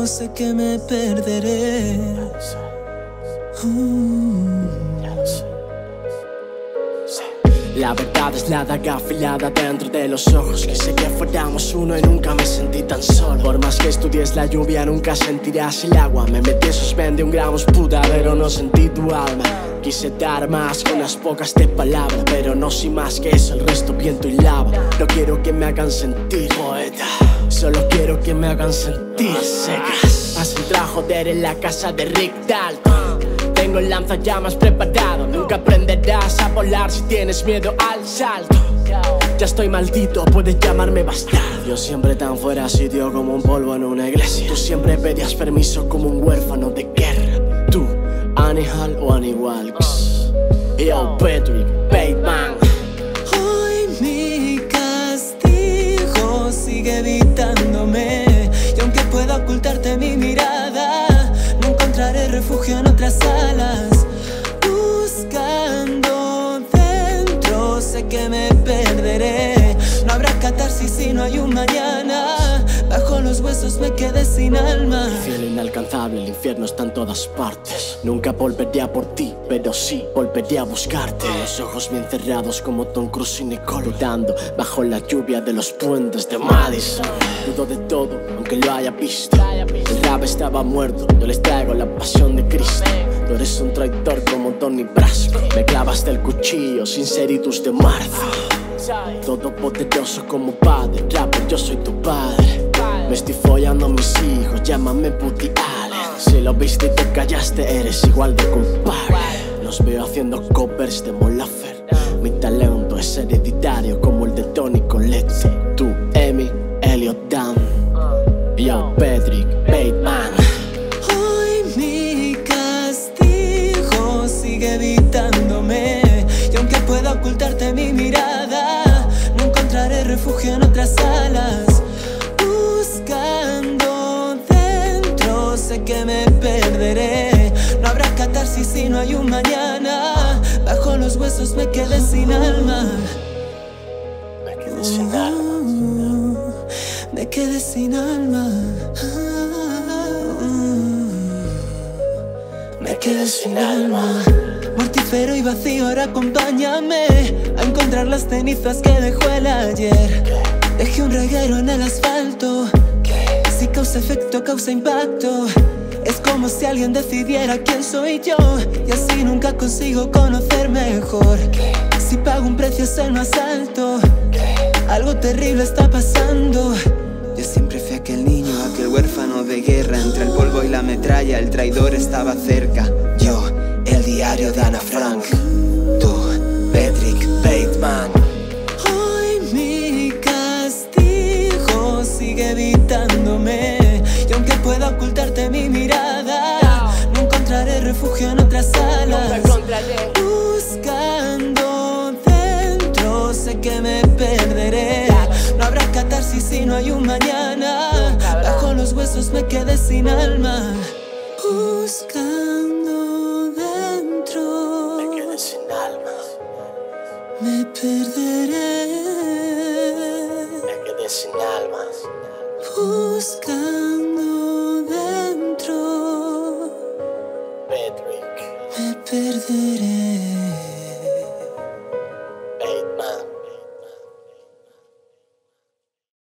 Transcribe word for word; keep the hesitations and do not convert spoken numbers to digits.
dentro sé que me perderé. uh. La verdad es la daga afilada dentro de los ojos. Quise que fuéramos uno y nunca me sentí tan solo. Por más que estudies la lluvia nunca sentirás el agua. Me metí esos veintiún gramos puta, pero no sentí tu alma. Quise dar más con las pocas de palabra, pero no soy más que eso, el resto viento y lava. No quiero que me hagan sentir poeta, solo quiero que me hagan sentir secas. Has entrado a joder en la casa de Rick Dalton. Tengo el lanzallamas preparado. Nunca aprenderás a volar si tienes miedo al salto. Ya estoy maldito, puedes llamarme bastardo. Yo siempre tan fuera sitio como un polvo en una iglesia. Tú siempre pedías permiso como un huérfano de guerra. Tú, Annie Hall o Annie Walks. Yo, Patrick Bateman. Hoy mi castigo sigue evitándome, y aunque pueda ocultarte mi mirada, no encontraré refugio en otras alas. Buscando dentro sé que me perderé. No habrá catarsis si no hay un mañana. Bajo los huesos me quedé sin alma. El cielo inalcanzable, el infierno está en todas partes. Nunca volveré a por ti, pero sí volveré a buscarte. Los ojos bien cerrados como Tom Cruise y Nicole, dudando bajo la lluvia de los puentes de Madison. Dudo de todo, aunque lo haya visto. El rap estaba muerto, yo les traigo la pasión de Cristo. Tú eres un traidor como Donnie Brasco. Me clavaste el cuchillo sin seritus de marzo. Todopoderoso como padre, rapper, yo soy tu padre. Me estoy follando a mis hijos, llámame Woody Allen. Si lo viste y te callaste, eres igual de culpable. Los veo haciendo covers de Mon Laferte. Mi talento es hereditario como el de Tony Colette. Tú, Emi, Elliot Dan. Yo, Patrick Bateman. Hoy mi castigo sigue evitándome, y aunque pueda ocultarte mi mirada, no encontraré refugio en otras alas. Buscando dentro sé que me perderé. No habrá catarsis si no hay un mañana. Bajo los huesos me quedé sin alma. Me quedé sin alma. Me quedé sin alma. Me quedé sin alma. Mortífero y vacío, ahora acompáñame a encontrar las cenizas que dejó el ayer. Dejé un reguero en el asfalto. Si causa efecto, causa impacto. Es como si alguien decidiera quién soy yo, y así nunca consigo conocer mejor. Si pago un precio es el más alto. Algo terrible está pasando. Yo siempre fui aquel niño, aquel huérfano de guerra. Entre el polvo y la metralla, el traidor estaba cerca. Yo, el diario de Ana Frank. Tú, Patrick Bateman. Hoy mi castigo sigue evitándome, y aunque pueda ocultarte mi mirada, no encontraré refugio en otras alas. Buscando dentro sé que me perderé. No habrá catarsis si no hay un mañana. Bajo los huesos me quedé sin alma. Buscando dentro Me quedé sin alma. me perderé. Me quedé sin alma. Buscando dentro Patrick. me perderé.